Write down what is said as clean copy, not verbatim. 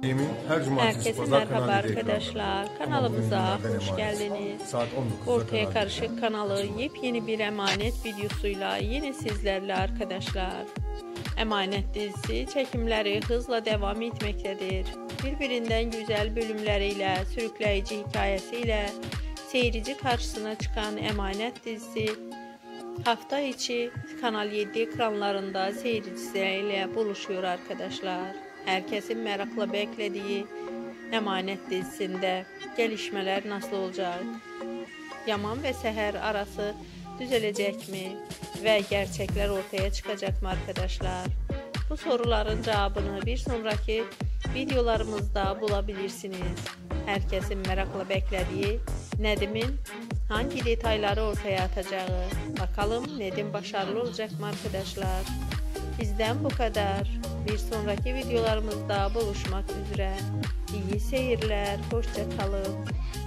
Emin her cumartesi Herkese pazar merhaba Kanal 7'de arkadaşlar. ekranlarda. Kanalımıza Ama bugün hoş günlerden geldiniz. emanet. Saat 19'da Ortaya Kanal Karışık 7'de. kanalı yepyeni bir emanet videosuyla yine sizlerle arkadaşlar. Emanet dizisi çekimleri hızla devam etmektedir. Birbirinden güzel bölümleriyle, sürükleyici hikayesiyle seyirci karşısına çıkan Emanet dizisi hafta içi Kanal 7 ekranlarında seyircileriyle buluşuyor arkadaşlar. Herkesin merakla beklediği Emanet dizisinde gelişmeler nasıl olacak? Yaman ve Seher arası düzelecek mi? Ve gerçekler ortaya çıkacak mı arkadaşlar? Bu soruların cevabını bir sonraki videolarımızda bulabilirsiniz. Herkesin merakla beklediği Nedim'in hangi detayları ortaya atacağı. Bakalım Nedim başarılı olacak mı arkadaşlar? Bizden bu kadar. Bir sonraki videolarımızda buluşmak üzere. İyi seyirler. Hoşça kalın.